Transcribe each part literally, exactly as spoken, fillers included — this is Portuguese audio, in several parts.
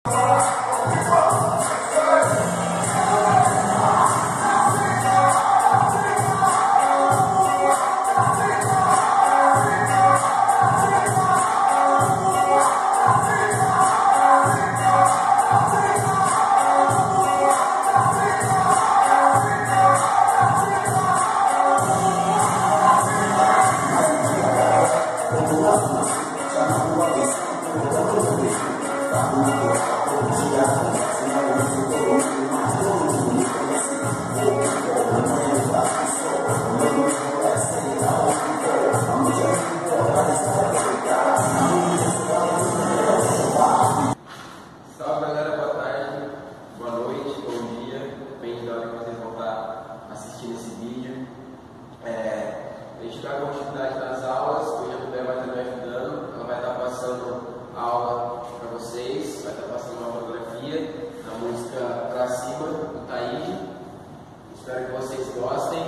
Espero que vocês gostem.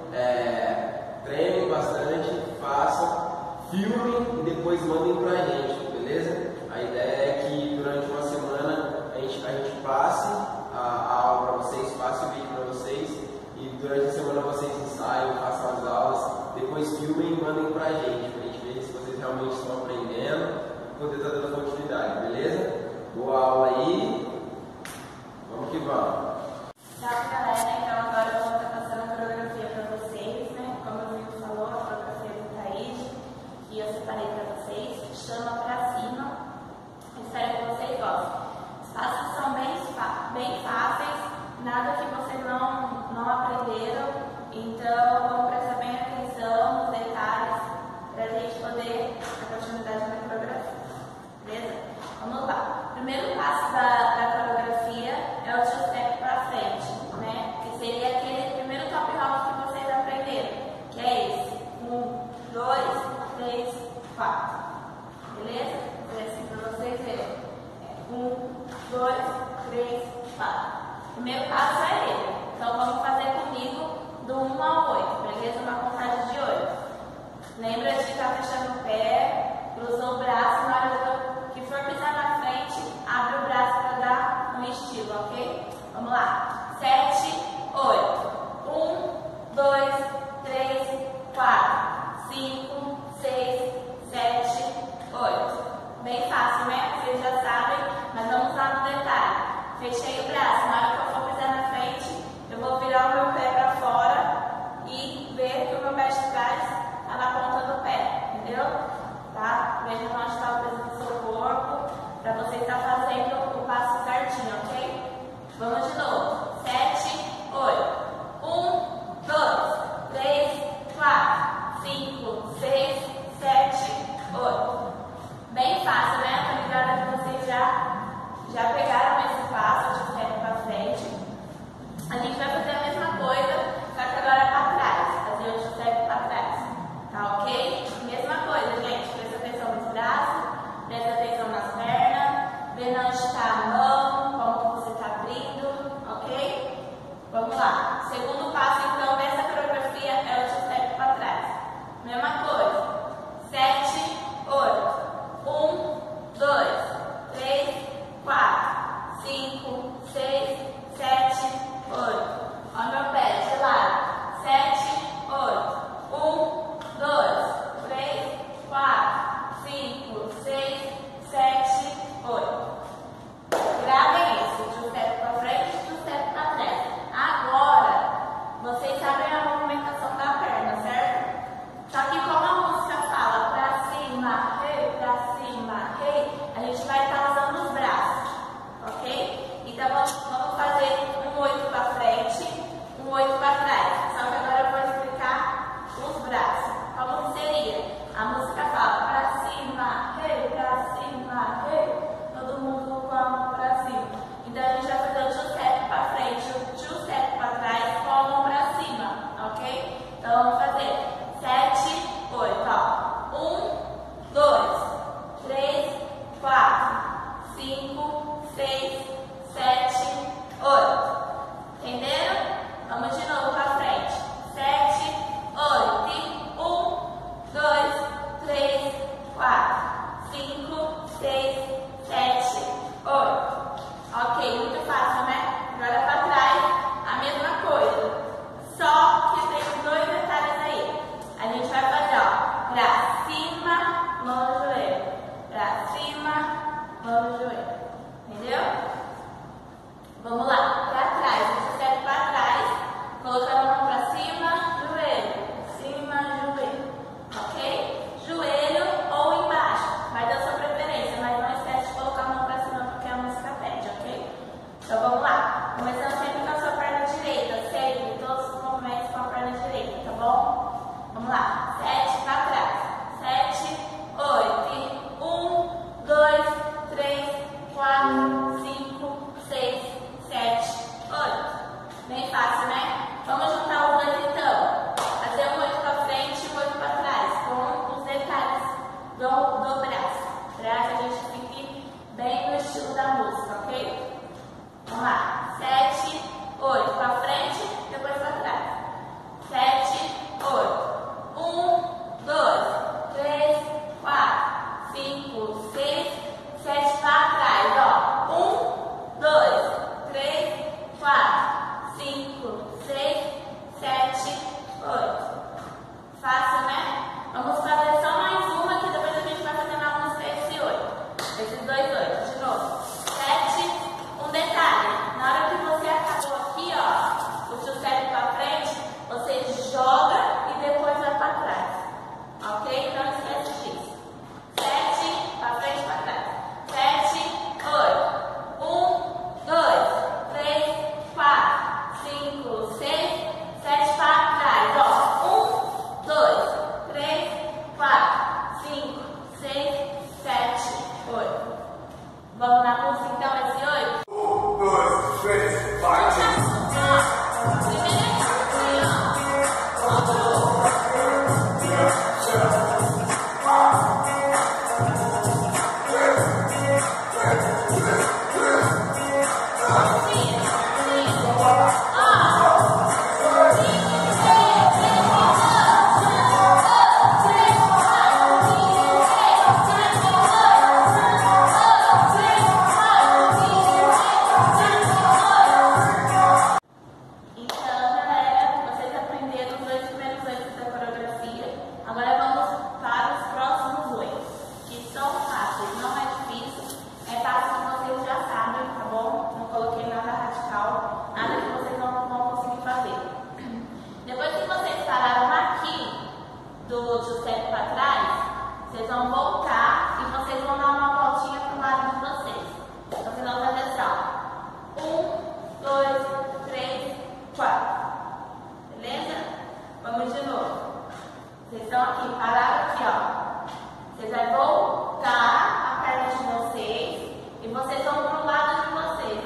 É, treinem bastante, façam, filmem e depois mandem pra gente, beleza? A ideia é que durante uma semana a gente, a gente passe a, a aula para vocês, passe o vídeo para vocês e durante a semana vocês ensaiam, façam as aulas, depois filmem e mandem pra gente, pra gente ver se vocês realmente estão aprendendo e poder estar dando continuidade, beleza? Boa aula aí, vamos que vamos! Tchau, galera. Então agora eu vou estar passando a coreografia para vocês, né? Como o Will falou, a coreografia do Thaís, que eu separei para vocês, chama Pra Cima. Espero que vocês gostem. Os passos são bem, bem fáceis, nada que vocês não, não aprenderam, então vamos prestar bem atenção nos detalhes para a gente poder dar continuidade na coreografia. Beleza? Vamos lá. O primeiro passo da, da coreografia é o two step para frente, né? Que seria aquele primeiro top rock que vocês aprenderam, que é esse. Um, dois, três, quatro. Beleza? Vou fazer assim para vocês verem. Um, dois, três, quatro. O primeiro passo é ele. Então vamos fazer comigo do um ao oito, beleza? Uma contagem de oito. Lembra de estar fechando o pé, cruzou o braço, na hora que for pisar na frente, abre o braço para dar um estilo, ok? Vamos lá. Sete, oito. Um, dois, três, quatro, cinco, seis, sete, oito. Bem fácil, né? Vocês já sabem, mas vamos lá no detalhe. Fechei o braço. Na hora que eu for pisar na frente, eu vou virar o meu pé para fora e ver que o meu pé de trás está na ponta do pé, entendeu? Tá? Veja onde está o peso do seu corpo, para você estar fazendo o passo certinho, ok? Vamos de novo. Sete, oito. Um, dois, três, quatro, cinco, seis, sete, oito. Bem fácil, né? Tô ligada que vocês já, já pegaram esse passo de frente para frente. A gente vai fazer a mesma coisa, só que agora para trás. Fazer o step para trás. Tá ok? Mesma coisa, gente. Presta atenção nos braços, presta atenção nas pernas, vê onde está a mão, como você está abrindo, ok? Vamos lá. Segundo passo, então, dessa coreografia é o two-step para trás. Mesma coisa. Sete, oito. Um, dois, três, quatro, cinco, seis, sete, oito. Olha meu pé, de lado. Sete, oito. Um, dois, três, quatro, cinco, seis, sete, oito. Gravem isso, de um step para frente e de um step para trás. Agora, vocês sabem a movimentação da perna, certo? Só que como a música fala pra cima, hey, pra cima, hey, a gente vai estar usando os braços, ok? Então vamos, vamos fazer um oito para frente, um oito para trás. Só que agora eu vou explicar os braços. Como seria? A música fala pra cima, hey, pra cima, hey, todo mundo com a mão pra cima. Então a gente vai fazer o two step pra frente, o two step pra trás com a mão pra cima, ok? Então vamos fazer sete, oito, ó. Um, dois, três, quatro, cinco, seis, sete, oito. Entenderam? Vamos de novo pra frente. Sete, oito. E um, dois, três, quatro, cinco, seis, sete, oito.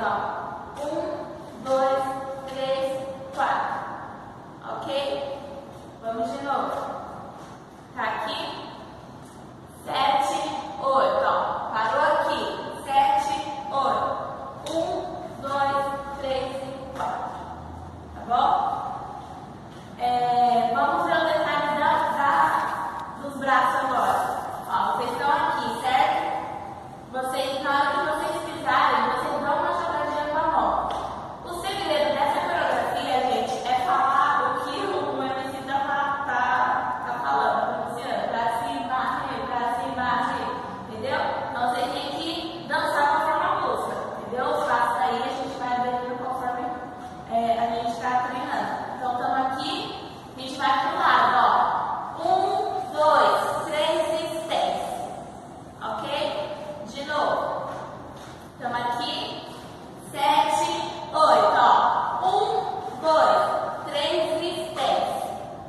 ó. Um, dois, três, quatro. Ok? Vamos de novo. Tá aqui. Sete, oito, ó. Parou aqui. Sete, oito. Um, dois, três e quatro. Tá bom? É, vamos ver o detalhe da, da, dos braços agora. Ó, vocês estão aqui, certo? Vocês, na hora que vocês pisarem, vocês dão uma jogadinha com a mão. O segredo dessa coreografia, gente, é falar o que o M C tá, tá, tá falando, pronunciando. Pra cima, pra cima, entendeu? Então vocês têm que dançar conforme a música, entendeu? Os passos aí a gente vai aprendendo conforme é, a gente está treinando. Então estamos aqui, a gente vai pro lado, ó. Um, dois, três e seis. Ok? De novo. Estamos aqui. Sete, oito, ó. Um, dois, três e seis.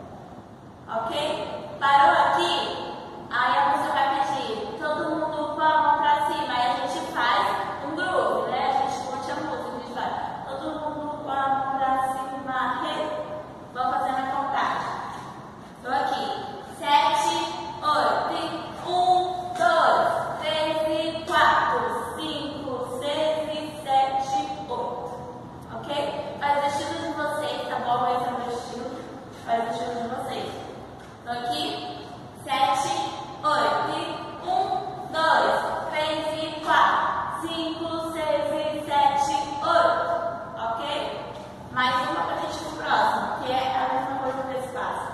Ok? Parou aqui? Aí a música vai pedir todo mundo com a mão pra cima. Aí a gente faz um groove, né? A gente curte a música, a gente vai todo mundo com a mão pra cima. Vamos fazendo a contagem. Estou aqui. Sete, oito, um, dois, três e quatro, cinco, seis e sete, oito. Ok? Faz o estilo de vocês, tá bom? Esse é o meu estilo. Faz o estilo de vocês. Estou aqui. Sete, oito, um, dois, três e quatro, cinco, seis e sete, oito. Ok? Mais uma para a gente ir pro próximo, que é a mesma coisa desse passo.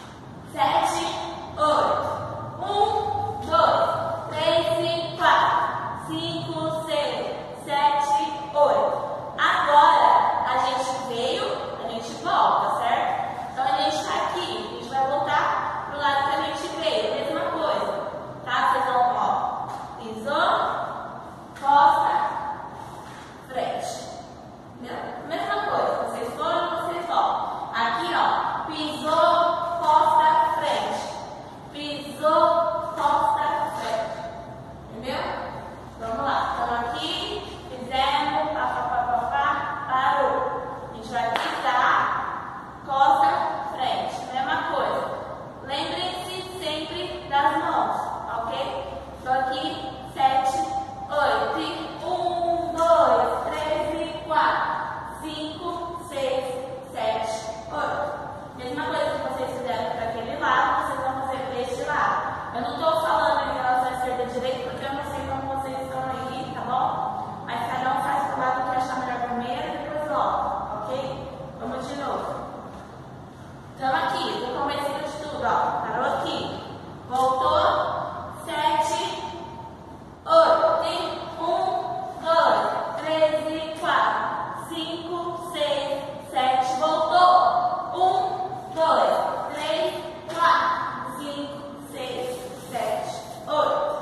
Sete, oito, um, dois, três e quatro, cinco, seis, sete, oito. Agora a gente veio, a gente volta, certo? Então a gente está aqui, a gente vai voltar pro lado que a gente veio, mesma coisa, tá? Vocês vão, ó, pisou, costa, frente. Entendeu? Mesma coisa, vocês foram, vocês voltam. Aqui, ó, pisou, costa, frente. Pisou, costa, frente. Entendeu? Vamos lá, estamos aqui, fizemos, pá, pá, pá, pá, pá, parou. A gente vai pisar, costa, frente. Mesma coisa. Lembrem-se sempre das mãos, ok? Estou aqui, sete, oito, um, dois, três e quatro, cinco, seis, sete, oito. Mesma coisa que vocês fizeram para aquele lado, vocês vão fazer para este lado. Eu não estou falando em relação à esquerda e direita, porque eu não sei como vocês estão aí, tá bom? Mas cada um faz pro lado que achar melhor primeiro e depois volta, ok? Vamos de novo. Estamos aqui, no começo de tudo, ó. Parou aqui. Voltou. Sete, oito, um, dois, três e quatro, cinco, seis, sete. Voltou. Um, dois, três, quatro, cinco, seis, sete, oito.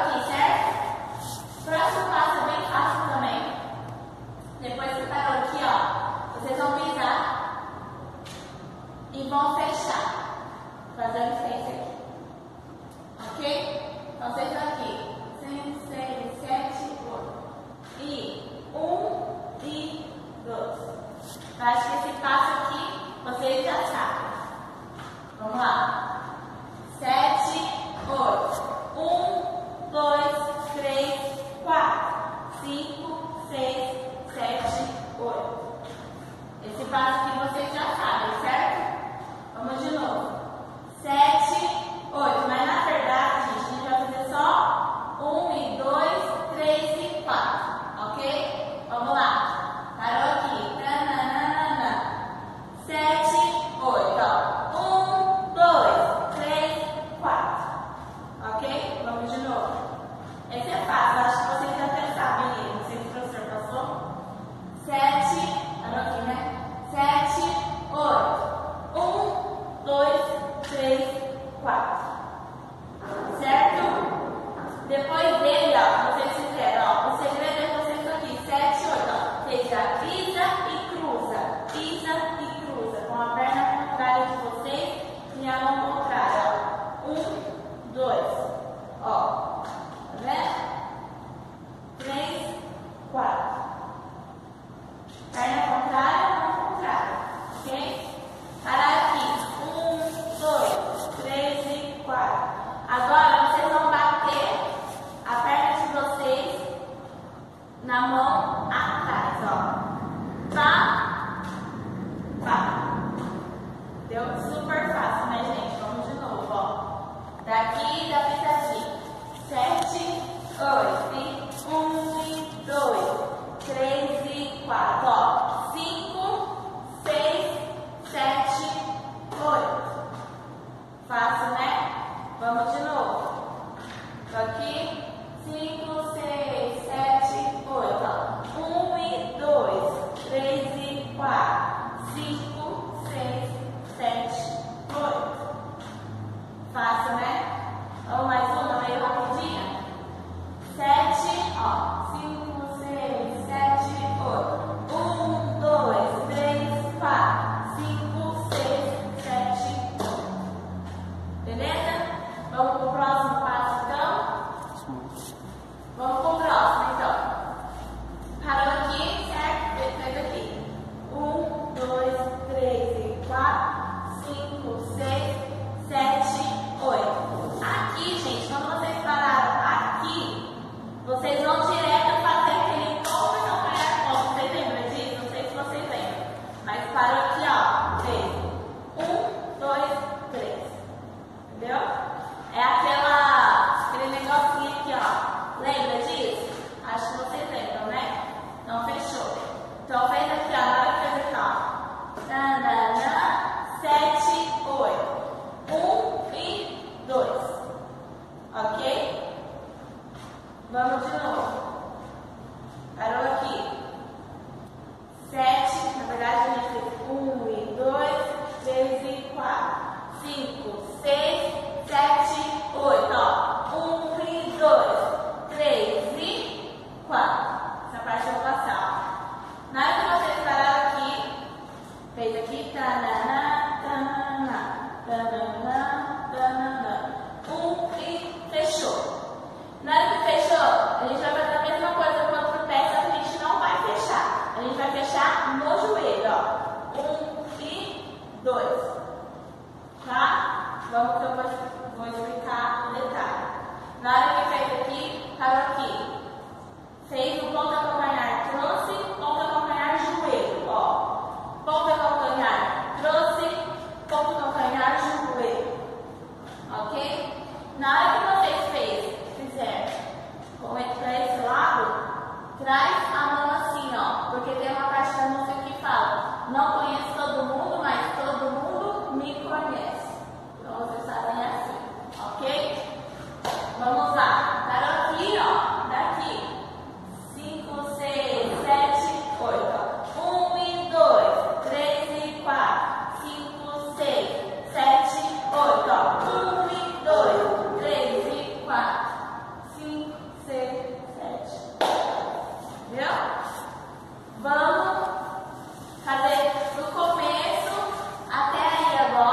Depois que parou aqui, ó. e vão fechar, fazendo seis aqui, ok? Então vocês estão aqui, cinco, seis, sete, oito, e um e dois. Eu acho que esse passo aqui vocês já sabem. Vamos lá, sete, oito, um, dois, três, quatro, cinco, seis, sete, oito. Esse passo aqui vocês já sabem, certo? Vamos de novo. Sete, oito. Mas na verdade, gente, a gente vai fazer só um e dois, três e quatro. Ok? Vamos lá. Parou aqui. Tananana. Sete, oito. Ó. Um, dois, três, quatro. Ok? Vamos de novo. Esse é fácil. Acho que vocês até sabem aí. Não sei se o professor passou. Sete. Parou aqui, né? Sete, oito, um, dois, três, quatro, certo? Depois dele, ó, vocês fizeram, ó, o segredo é vocês estão aqui, sete, oito, ó, vocês já pisa e cruza, pisa e cruza, com a perna contrária de vocês e a mão contrária, ó, um, dois, ó, tá vendo? Três, quatro, perna contrária, mão contrária, ok? Parar aqui, um, dois, três e quatro. Agora vocês vão bater a perna de vocês na mão atrás, ó. Pá, pá. Deu super fácil, né, gente? Vamos de novo, ó. Daqui, da pitadinha. Sete, oito, e um e dois, três e quatro, ó. Cinco, seis, sete, oito. Fácil, né? Vamos de novo. Tô aqui. Cinco, seis, sete, oito. Ó. Um e dois, três e quatro. Cinco, seis, sete, oito. Fácil, né? Vamos mais uma, meio rapidinho. Sete, ó. Cinco, seis, sete, oito. Um, dois, três, quatro, cinco, seis, sete, oito. Beleza? Vamos pro próximo passo, então? Vamos pro próximo, então. Parou aqui, certo? Fez aqui. Um, dois, três e quatro, cinco, seis, sete, oito. Aqui, gente, quando vocês pararam aqui, vocês vão direto fazer aquele ponto e não calhar ponto. Vocês lembram disso? Não sei se vocês lembram. Mas parou aqui, ó. Fez. Um, dois, três. Entendeu? É aquela, aquele negocinho aqui, ó. Lembra disso? Acho que vocês lembram, né? Então, fechou. Então, fez aqui, ó. Na hora que fez aqui, ó. Tanana, sete, oito. Um e dois. Ok? Vamos de novo. Parou aqui. Sete, na verdade a gente fez um e dois, três e quatro, cinco, seis, sete, oito. Ó. Um e dois, três e quatro. Essa parte eu vou passar. Ó. Na hora que vocês pararam aqui, fez aqui, tanana, tanana, tanana, tanana. Um e fechou. Na hora que fechou, a gente vai fazer a mesma coisa com o outro pé, só que a gente não vai fechar. A gente vai fechar no joelho, ó. Um e dois. Tá? Vamos que eu vou, vou explicar o detalhe. Na hora que fez aqui, parou aqui. Fez o ponta calcanhar, trouxe, ponta calcanhar, joelho, ó. Ponta calcanhar, trouxe, ponta calcanhar, joelho. Ok? Na hora que vocês fez, fizer com ele para esse lado, traz a mão assim, ó. Porque tem uma parte da música que fala: não conheço todo mundo, mas todo mundo me conhece. Então vocês sabem assim, ok? Vamos lá. Parou aqui, ó. Daqui. Cinco, seis, sete, oito. Um e dois, três e quatro, cinco, seis, sete, oito. Um e dois, três e quatro, cinco, seis, sete. Viu? Vamos fazer do começo até aí agora.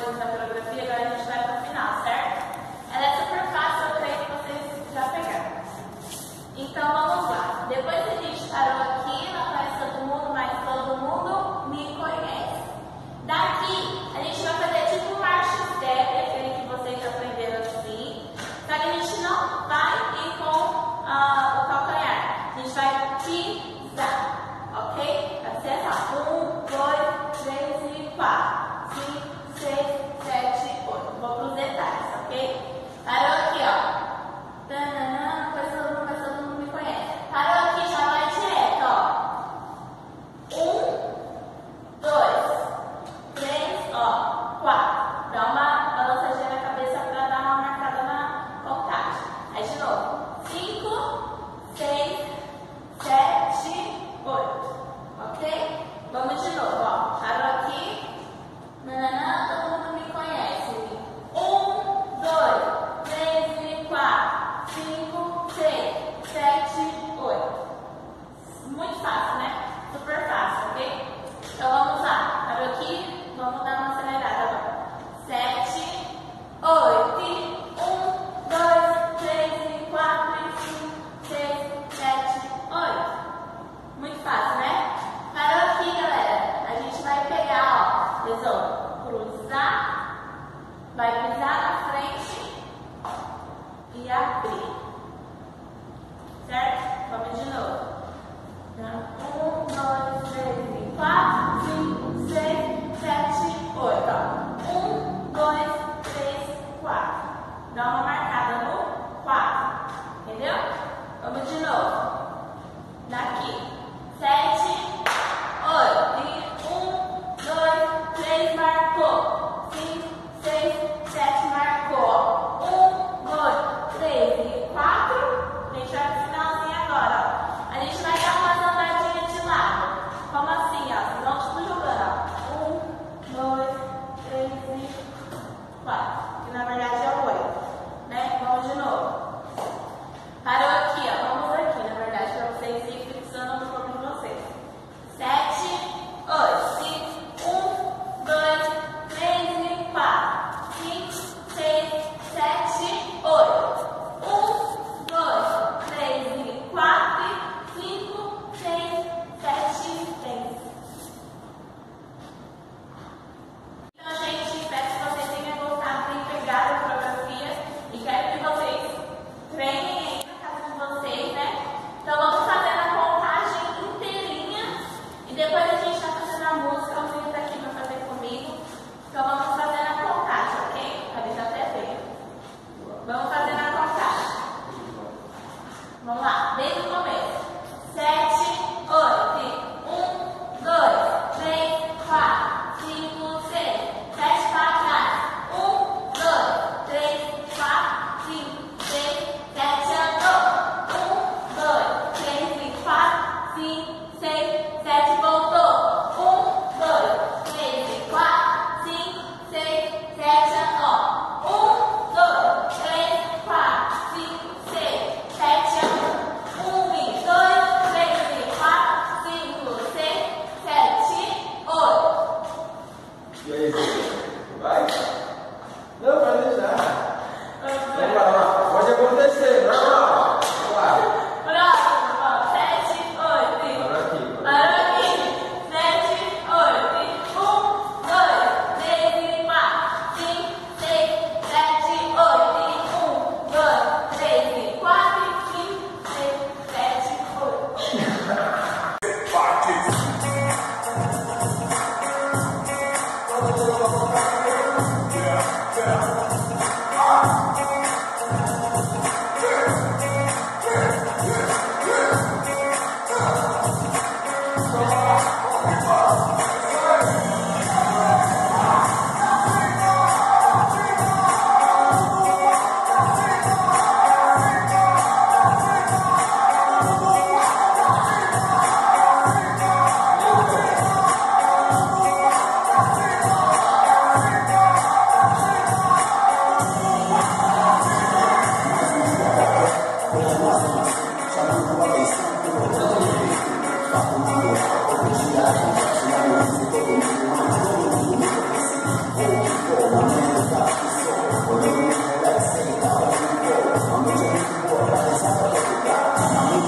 coreografias da coreografia, agora a gente vai para o final, certo? Ela é super fácil, eu creio que vocês já pegaram. Então vamos lá. Depois que a gente parou aqui, não conhece todo mundo, mas todo mundo me conhece. Daqui a gente vai fazer tipo um march step, aquele que vocês aprenderam assim. Só que a gente não vai ir com ah, o calcanhar. A gente vai pisar, ok? Vai ser lá. Um, dois, três e quatro. Cinco, seis, sete.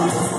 Deus.